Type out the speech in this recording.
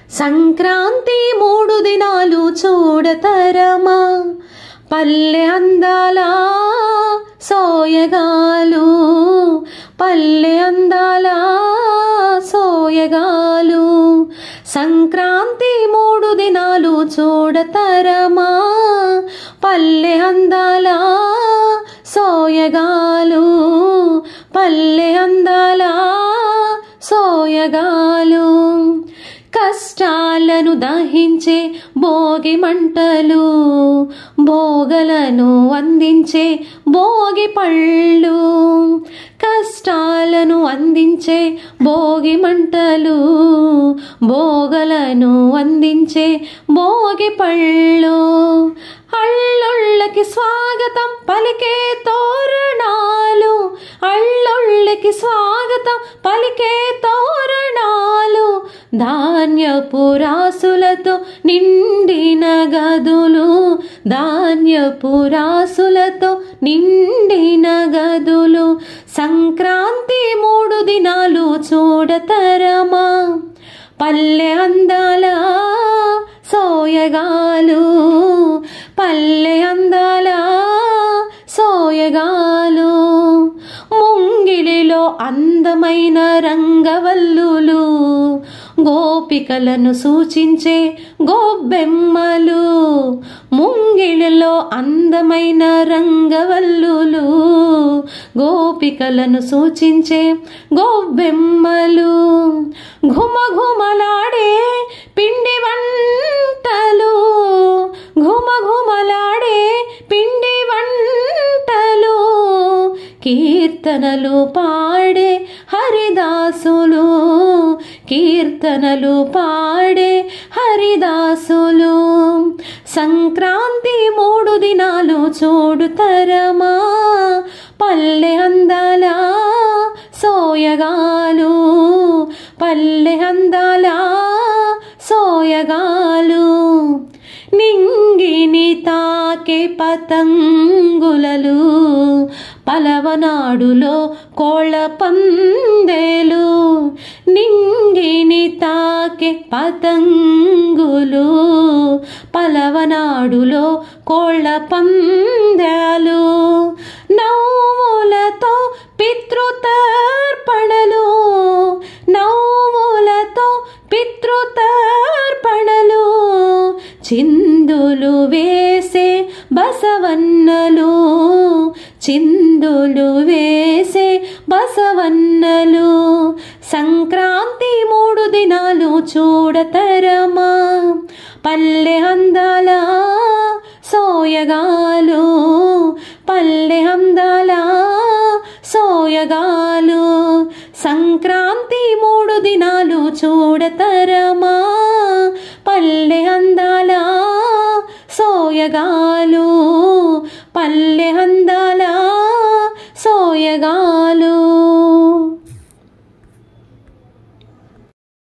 సంక్రాంతి 3 దినాలు చూడతరమా, పల్లె అందాల సోయగాలు, పల్లె అందాల సోయగాలు. సంక్రాంతి 3 దినాలు చూడతరమా, పల్లె అందాల సోయగాలు, పల్లె అందాల సోయగాలు. కష్టాలను దహించే భోగి మంటలు, భోగలను అందించే భోగి పళ్ళు. కష్టాలను అందించే భోగి మంటలు, భోగలను అందించే భోగి పళ్ళు. అల్లుళ్ళకి స్వాగతం పలికే తోరణాలు, అల్లుళ్ళకి స్వాగతం పలికే తోరణాలు. ధాన్యపు రాసులతో నిండిన గదులు, ధాన్యపు రాసులతో నిండిన గదులు. సంక్రాంతి 3 దినాలు చూడతరమా, పల్లె అందాల సోయగాలు, పల్లె అందాల సోయగాలు. ముంగిలిలో అందమైన రంగవల్లులు, గోపికలను సూచించే గోబ్బెమ్మలు. ముంగిలిలో అందమైన రంగవల్లులు, గోపికలను సూచించే గోబ్బెమ్మలు. ఘుమఘుమలాడే పిండి వంటలు, ఘుమఘుమలాడే పిండి వంటలు. కీర్తనలు పాడే హరిదాసులు, కీర్తనలు పాడే హరిదాసులు. సంక్రాంతి 3 దినాలు చూడుతరమా, పల్లె అందాల సోయగాలు, పల్లె అందాల సోయగాలు. నింగిని తాకే పతంగులలు, పలవనాడులో కోళ్ళ పందేలు. నింగిని తాకే పతంగులు, పలవనాడులో కోళ్ళ పందేలు. నవ్వులతో పితృతర్పణలు, నవ్వులతో పితృతర్పణలు. చిందులు వేసే బసవన్నలు, చిందులు వేసే బసవన్నలు. సంక్రాంతి 3 దినాలు చూడతరమా, పల్లె అందాల సోయగాలు, పల్లె అందాల సోయగాలు. సంక్రాంతి 3 దినాలు చూడతరమా, పల్లె అందాల సోయగాలు.